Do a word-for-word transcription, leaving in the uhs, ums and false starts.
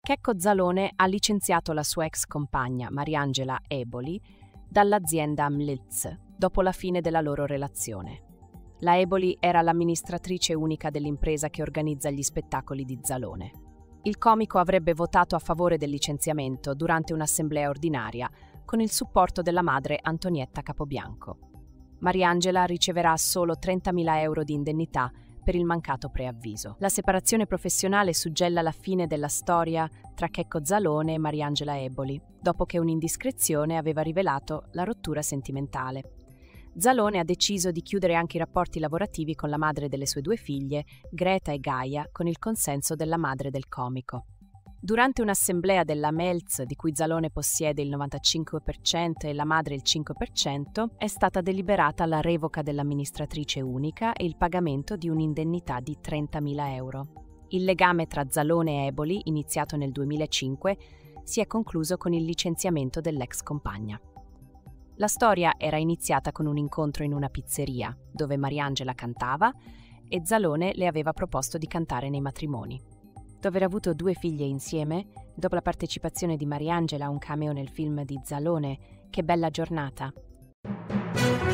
Checco Zalone ha licenziato la sua ex compagna, Mariangela Eboli, dall'azienda Mlitz, dopo la fine della loro relazione. La Eboli era l'amministratrice unica dell'impresa che organizza gli spettacoli di Zalone. Il comico avrebbe votato a favore del licenziamento durante un'assemblea ordinaria con il supporto della madre Antonietta Capobianco. Mariangela riceverà solo trentamila euro di indennità per il mancato preavviso. La separazione professionale suggella la fine della storia tra Checco Zalone e Mariangela Eboli, dopo che un'indiscrezione aveva rivelato la rottura sentimentale. Zalone ha deciso di chiudere anche i rapporti lavorativi con la madre delle sue due figlie, Greta e Gaia, con il consenso della madre del comico. Durante un'assemblea della Melz, di cui Zalone possiede il novantacinque per cento e la madre il cinque per cento, è stata deliberata la revoca dell'amministratrice unica e il pagamento di un'indennità di trentamila euro. Il legame tra Zalone e Eboli, iniziato nel duemilacinque, si è concluso con il licenziamento dell'ex compagna. La storia era iniziata con un incontro in una pizzeria, dove Mariangela cantava e Zalone le aveva proposto di cantare nei matrimoni. Dopo aver avuto due figlie insieme, dopo la partecipazione di Mariangela a un cameo nel film di Zalone, Che bella giornata,